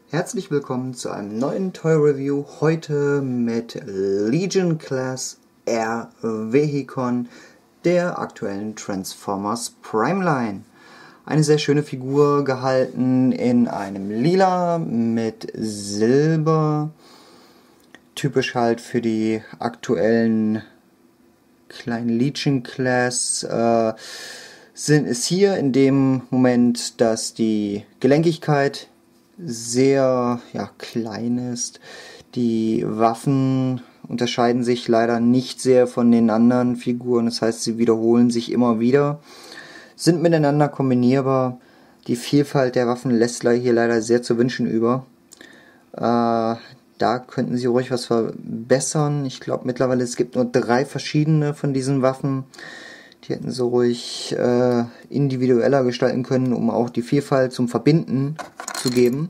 Herzlich willkommen zu einem neuen Toy Review, heute mit Legion Class Air Vehicon der aktuellen Transformers Prime Line. Eine sehr schöne Figur, gehalten in einem Lila mit Silber, typisch halt für die aktuellen kleinen Legion Class. Ist hier in dem Moment, dass die Gelenkigkeit sehr klein ist. Die Waffen unterscheiden sich leider nicht sehr von den anderen Figuren, das heißt, sie wiederholen sich immer wieder, sind miteinander kombinierbar. Die Vielfalt der Waffen lässt hier leider sehr zu wünschen über. Da könnten sie ruhig was verbessern. Ich glaube mittlerweile, es gibt nur 3 verschiedene von diesen Waffen. Die hätten sie ruhig individueller gestalten können, um auch die Vielfalt zum Verbinden zu geben.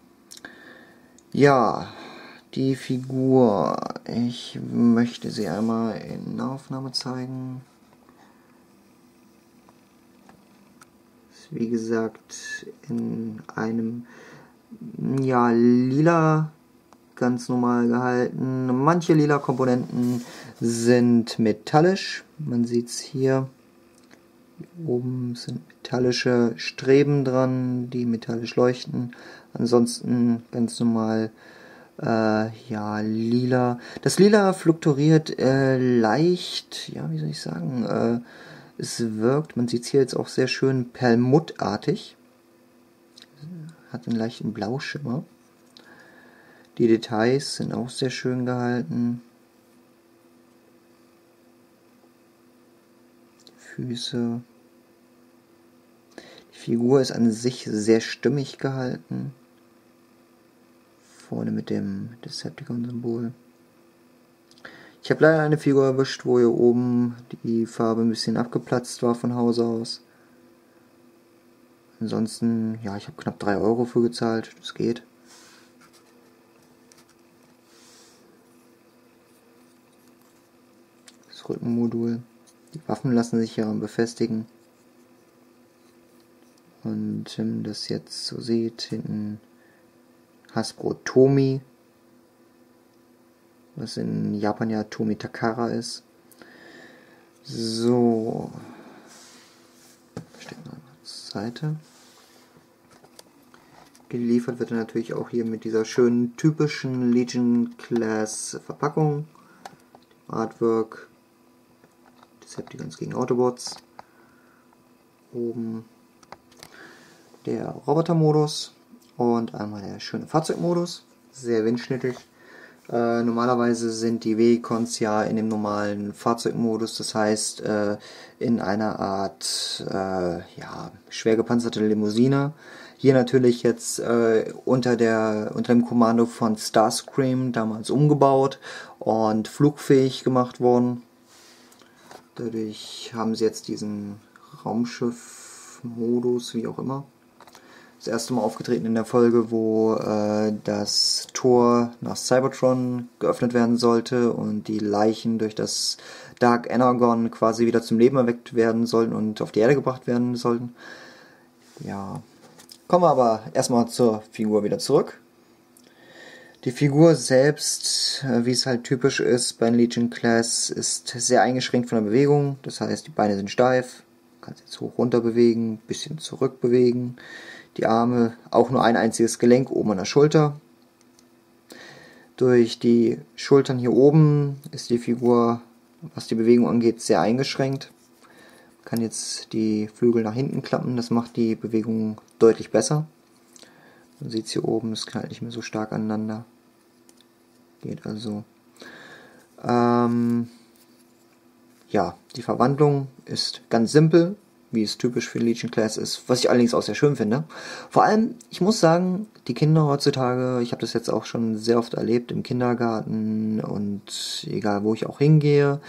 Ja, die Figur. Ich möchte sie einmal in Nahaufnahme zeigen. Ist wie gesagt in einem lila ganz normal gehalten. Manche lila Komponenten sind metallisch. Man sieht es hier. Hier oben sind metallische Streben dran, die metallisch leuchten. Ansonsten ganz normal lila. Das Lila fluktuiert leicht, wie soll ich sagen, es wirkt, man sieht es hier jetzt auch sehr schön perlmuttartig. Hat einen leichten Blauschimmer. Die Details sind auch sehr schön gehalten. Füße. Die Figur ist an sich sehr stimmig gehalten. Vorne mit dem Decepticon-Symbol. Ich habe leider eine Figur erwischt, wo hier oben die Farbe ein bisschen abgeplatzt war von Hause aus. Ansonsten, ich habe knapp 3 Euro für gezahlt, das geht. Das Rückenmodul. Die Waffen lassen sich hier befestigen. Und wenn man das jetzt so sieht, hinten Hasbro Tomy, was in Japan ja Tomy Takara ist. So. Stecken wir mal zur Seite. Geliefert wird er natürlich auch hier mit dieser schönen, typischen Legion Class Verpackung. Artwork. Decepticons gegen Autobots. Oben der Robotermodus und einmal der schöne Fahrzeugmodus. Sehr windschnittig. Normalerweise sind die Vehicons ja in dem normalen Fahrzeugmodus, das heißt in einer Art schwer gepanzerte Limousine. Hier natürlich jetzt unter dem Kommando von Starscream damals umgebaut und flugfähig gemacht worden. Dadurch haben sie jetzt diesen Raumschiff-Modus, wie auch immer. Das erste Mal aufgetreten in der Folge, wo das Tor nach Cybertron geöffnet werden sollte und die Leichen durch das Dark Energon quasi wieder zum Leben erweckt werden sollten und auf die Erde gebracht werden sollten. Ja, kommen wir aber erstmal zur Figur wieder zurück. Die Figur selbst, wie es halt typisch ist bei Legion Class, ist sehr eingeschränkt von der Bewegung. Das heißt, die Beine sind steif, man kann sie jetzt hoch runter bewegen, ein bisschen zurück bewegen. Die Arme, auch nur ein einziges Gelenk oben an der Schulter. Durch die Schultern hier oben ist die Figur, was die Bewegung angeht, sehr eingeschränkt. Man kann jetzt die Flügel nach hinten klappen, das macht die Bewegung deutlich besser. Man sieht es hier oben, es knallt nicht mehr so stark aneinander. Geht also. Die Verwandlung ist ganz simpel, wie es typisch für Legion Class ist, was ich allerdings auch sehr schön finde. Vor allem, ich muss sagen, die Kinder heutzutage, ich habe das jetzt auch schon sehr oft erlebt im Kindergarten und egal wo ich auch hingehe,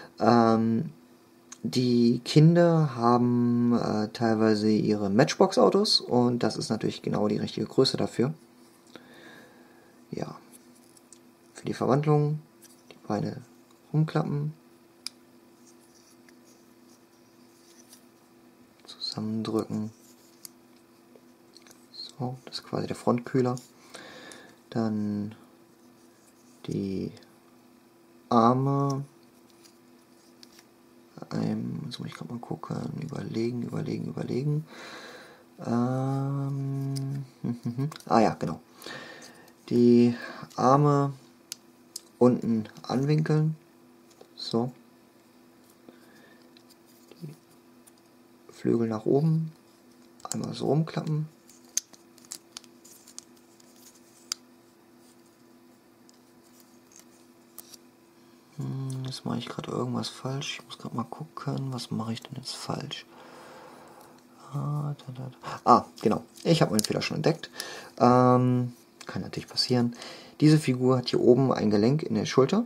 die Kinder haben teilweise ihre Matchbox-Autos und das ist natürlich genau die richtige Größe dafür. Ja, für die Verwandlung, die Beine rumklappen, zusammendrücken. So, das ist quasi der Frontkühler. Dann die Arme. Jetzt muss ich gerade mal gucken. Überlegen. Ja, genau. Die Arme unten anwinkeln. So. Die Flügel nach oben. Einmal so rumklappen. Jetzt mache ich gerade irgendwas falsch. Ich muss gerade mal gucken, was mache ich denn jetzt falsch? Genau. Ich habe meinen Fehler schon entdeckt. Kann natürlich passieren. Diese Figur hat hier oben ein Gelenk in der Schulter.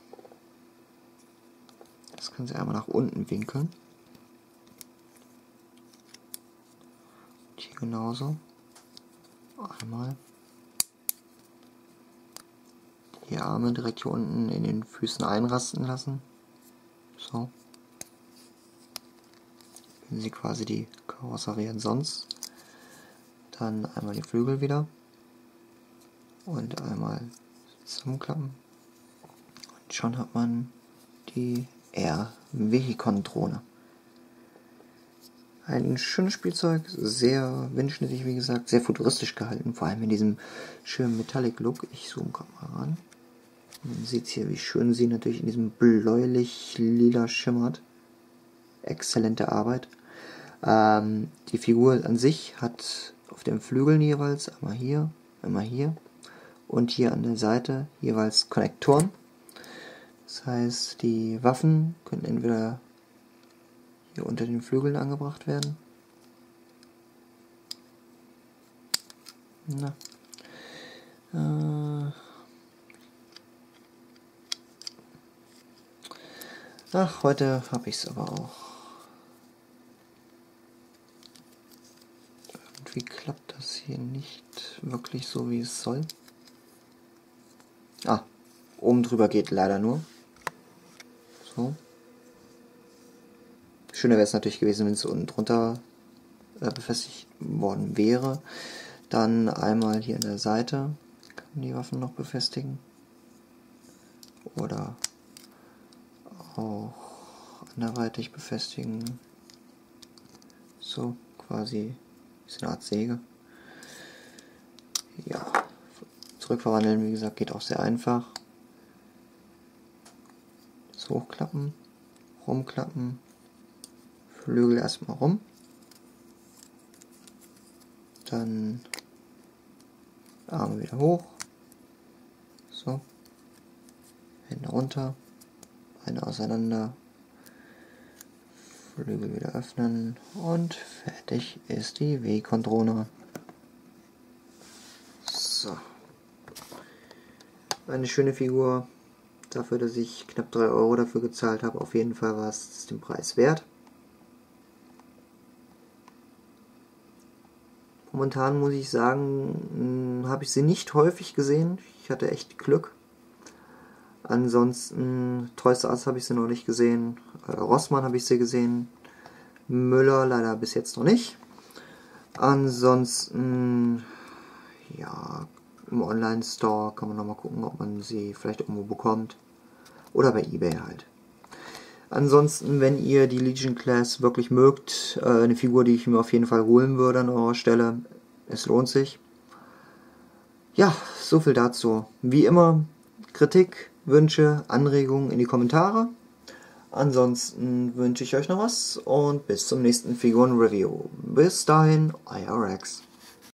Das können Sie einmal nach unten winkeln. Und hier genauso. Einmal. Die Arme direkt hier unten in den Füßen einrasten lassen. So. Wenn Sie quasi die Karosserie sonst. Dann einmal die Flügel wieder. Und einmal zusammenklappen. Und schon hat man die R-Vehicon-Drohne. Ein schönes Spielzeug, sehr windschnittig, wie gesagt, sehr futuristisch gehalten, vor allem in diesem schönen Metallic-Look. Ich zoome gerade mal ran. Man sieht hier, wie schön sie natürlich in diesem bläulich-lila schimmert. Exzellente Arbeit. Die Figur an sich hat auf den Flügeln jeweils einmal hier und hier an der Seite jeweils Konnektoren. Das heißt, die Waffen können entweder hier unter den Flügeln angebracht werden. Heute habe ich es aber auch. Irgendwie klappt das hier nicht wirklich so, wie es soll. Oben drüber geht leider nur. So. Schöner wäre es natürlich gewesen, wenn es unten drunter befestigt worden wäre. Dann einmal hier an der Seite kann man die Waffen noch befestigen. Oder auch anderweitig befestigen. So, quasi ist eine Art Säge. Ja, zurückverwandeln, wie gesagt, geht auch sehr einfach. Das Hochklappen, rumklappen, Flügel erstmal rum. Dann Arme wieder hoch. So. Hände runter. Beine auseinander. Flügel wieder öffnen. Und fertig ist die Vehicon-Drohne. So. Eine schöne Figur. Dafür, dass ich knapp 3 Euro dafür gezahlt habe. Auf jeden Fall war es den Preis wert. Momentan muss ich sagen, habe ich sie nicht häufig gesehen. Ich hatte echt Glück. Ansonsten, Toys R Us habe ich sie noch nicht gesehen. Rossmann habe ich sie gesehen. Müller leider bis jetzt noch nicht. Ansonsten, ja, im Online-Store kann man nochmal gucken, ob man sie vielleicht irgendwo bekommt. Oder bei eBay halt. Ansonsten, wenn ihr die Legion Class wirklich mögt, eine Figur, die ich mir auf jeden Fall holen würde an eurer Stelle, es lohnt sich. Ja, so viel dazu. Wie immer, Kritik, Wünsche, Anregungen in die Kommentare. Ansonsten wünsche ich euch noch was und bis zum nächsten Figuren-Review. Bis dahin, euer Rex.